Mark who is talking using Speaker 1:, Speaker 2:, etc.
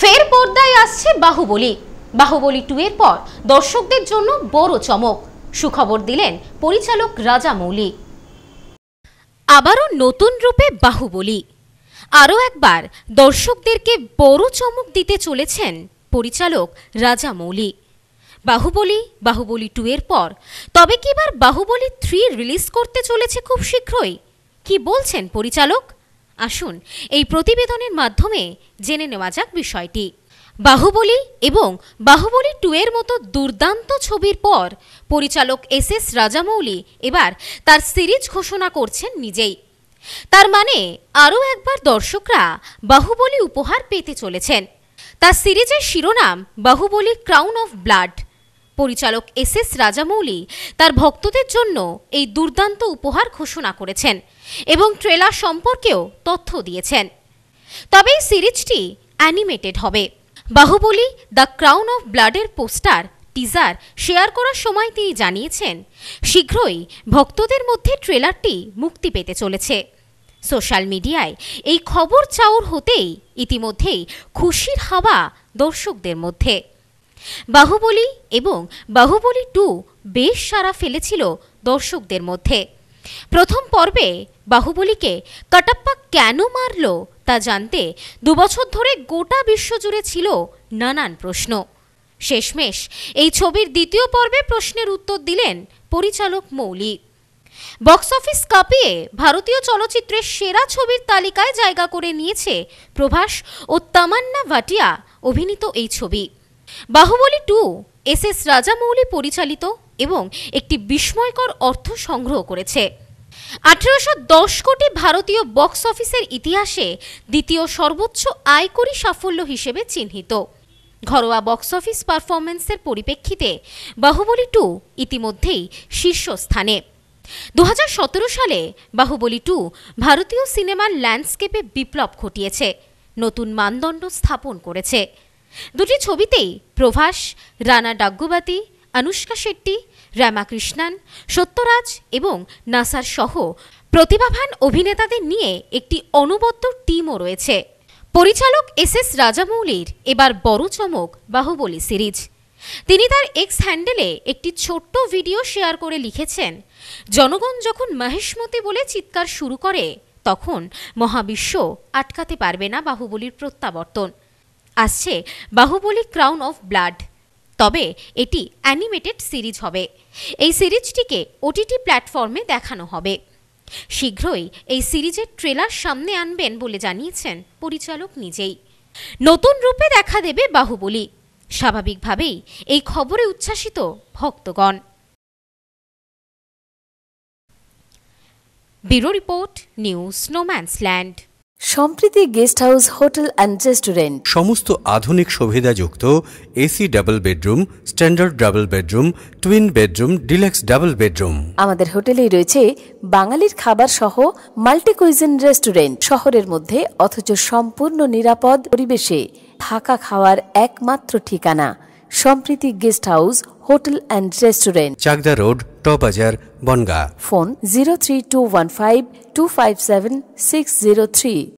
Speaker 1: ফের পর্দায় আসছে বাহুবলী। বাহুবলী 2 এর পর দর্শকদের জন্য বড় চমক। সুখবর দিলেন পরিচালক রাজামৌলি। আবারও নতুন রূপে বাহুবলী। আরও একবার দর্শকদেরকে বড় চমক দিতে চলেছেন পরিচালক রাজামৌলি। বাহুবলী 2 এর পর তবে কি এবার বাহুবলী 3 রিলিজ করতে চলেছে খুব শীঘ্রই? কি বলছেন পরিচালক? আসুন এই প্রতিবেদনের মাধ্যমে জেনে নেওয়া যাক বিষয়টি। বাহুবলী এবং বাহুবলী 2 এর মতো দুর্দান্ত ছবির পর পরিচালক এস রাজামৌলি এবার তার সিরিজ ঘোষণা করছেন নিজেই। তার মানে আরও একবার দর্শকরা বাহুবলী উপহার পেতে চলেছেন। তার সিরিজের শিরোনাম বাহুবলী ক্রাউন অফ ব্লাড। পরিচালক এস রাজামৌলি তার ভক্তদের জন্য এই দুর্দান্ত উপহার ঘোষণা করেছেন এবং ট্রেলার সম্পর্কেও তথ্য দিয়েছেন। তবে এই সিরিজটি অ্যানিমেটেড হবে। বাহুবলী দ্য ক্রাউন অফ ব্লাডের পোস্টার টিজার শেয়ার করার সময় তিনি জানিয়েছেন শীঘ্রই ভক্তদের মধ্যে ট্রেলারটি মুক্তি পেতে চলেছে। সোশ্যাল মিডিয়ায় এই খবর চাউর হতেই ইতিমধ্যেই খুশির হাওয়া দর্শকদের মধ্যে। বাহুবলী এবং বাহুবলী 2 বেশ সাড়া ফেলেছিল দর্শকদের মধ্যে। প্রথম পর্বে বাহুবলীকে কাটাপ্পা কেন মারল তা জানতে 2 বছর ধরে গোটা বিশ্বজুড়ে ছিল নানান প্রশ্ন। শেষমেশ এই ছবির দ্বিতীয় পর্বে প্রশ্নের উত্তর দিলেন পরিচালক মৌলি। বক্স অফিস কাঁপিয়ে ভারতীয় চলচ্চিত্রের সেরা ছবির তালিকায় জায়গা করে নিয়েছে প্রভাস ও তামান্না ভাটিয়া অভিনীত এই ছবি। বাহুবলী 2 এস রাজামৌলি পরিচালিত এবং একটি বিস্ময়কর অর্থ সংগ্রহ করেছে। 1810 কোটি ভারতীয় বক্স অফিসের ইতিহাসে দ্বিতীয় সর্বোচ্চ আয়করী সাফল্য হিসেবে চিহ্নিত। ঘরোয়া বক্স অফিস পারফরম্যান্সের পরিপ্রেক্ষিতে বাহুবলী 2 ইতিমধ্যেই শীর্ষস্থানে। 2017 সালে বাহুবলী 2 ভারতীয় সিনেমার ল্যান্ডস্কেপে বিপ্লব ঘটিয়েছে, নতুন মানদণ্ড স্থাপন করেছে। দুটি ছবিতেই প্রভাস, রানা ডাগ্গুবাতি, অনুষ্কা শেট্টি, রামাকৃষ্ণন, সত্যরাজ এবং নাসার সহ প্রতিভাবান অভিনেতাদের নিয়ে একটি অনবদ্য টিমও রয়েছে। পরিচালক এস রাজামৌলির এবার বড় চমক বাহুবলী সিরিজ। তিনি তার এক্স হ্যান্ডেলে একটি ছোট্ট ভিডিও শেয়ার করে লিখেছেন, জনগণ যখন মহেশমতি বলে চিৎকার শুরু করে তখন মহাবিশ্ব আটকাতে পারবে না বাহুবলীর প্রত্যাবর্তন। আসছে বাহুবলী ক্রাউন অফ ব্লাড। তবে এটি অ্যানিমেটেড সিরিজ হবে। এই সিরিজটিকে ওটিটি প্ল্যাটফর্মে দেখানো হবে। শীঘ্রই এই সিরিজের ট্রেলার সামনে আনবেন বলে জানিয়েছেন পরিচালক নিজেই। নতুন রূপে দেখা দেবে বাহুবলী। স্বাভাবিকভাবেই এই খবরে উচ্ছ্বাসিত ভক্তগণ। Bureau report, news no man's land.
Speaker 2: Sampriti guest house hotel and restaurant.
Speaker 3: সমস্ত আধুনিক সুবিধাযুক্ত AC double bedroom, standard double bedroom, twin bedroom, deluxe double bedroom.
Speaker 2: আমাদের হোটেলেই রয়েছে বাঙালির খাবার সহ মাল্টি কুইজিন রেস্টুরেন্ট। শহরের মধ্যে অথচ সম্পূর্ণ নিরাপদ পরিবেশে থাকা খাওয়ার একমাত্র ঠিকানা Sampriti guest house hotel and restaurant,
Speaker 3: Chakdah road, টবাজার, বনগাঁ।
Speaker 2: ফোন 03215257603।